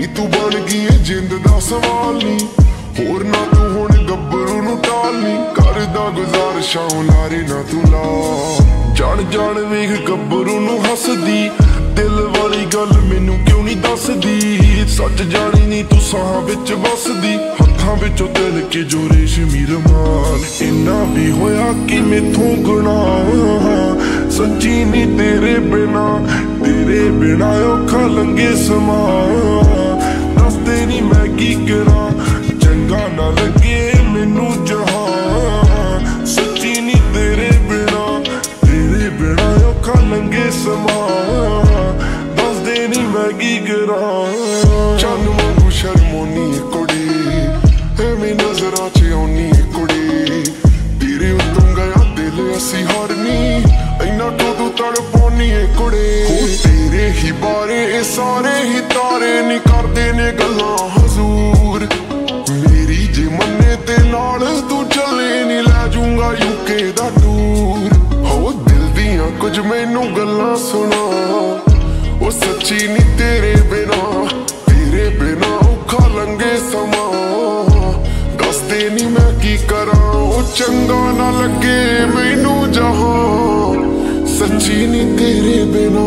नी तू बन गई है जिंद दा सवाल नी, होर ना तू हुण गब्बरू नू टालनी, करदा गुजारिशां लारे ना तू ला। जान जान वेख गब्बरू नू हसदी, दिल वाली गल मैनू क्यों नहीं दसदी, सच जानी नी तू साहां विच बसदी, हत्थां विचों दिल के जो रेशमी रुमाल। इन्ना भी होया कि मैथों गुनाह, सच्ची नी तेरे बिना औखा लंघे समा। दसदे नी मैं की करा, चंगा ना लगे मैनू जहां, सच्ची नी तेरे बिना औखा लंघे समा। दसदे नी मैं की करा। चन वांगू शर्मोनी कुड़ी, एवें नजरां च आउनी कुड़ी, तेरे उत्तों गया दिल असी हारनी, इन्ना तो तू तड़पानी कुड़े। तेरे ही बारे सारे ही तारे नी करदे ने गल्लां हजूर, मेरी जे मन्ने ते नाल तू चले नी लै जूंगा यूके दा टूर। हो दिल दियां कुछ मैनू गल्लां सुना, ओ सच्ची नी तेरे बिना औखा लंघे समा। दसदे नी मैं की करा, ओ चंगा ना लगे मैनू जहां, सच्ची नी तेरे बिना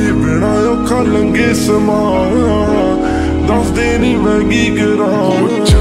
औखा लंघे समा। दसदे नी मैं की करा।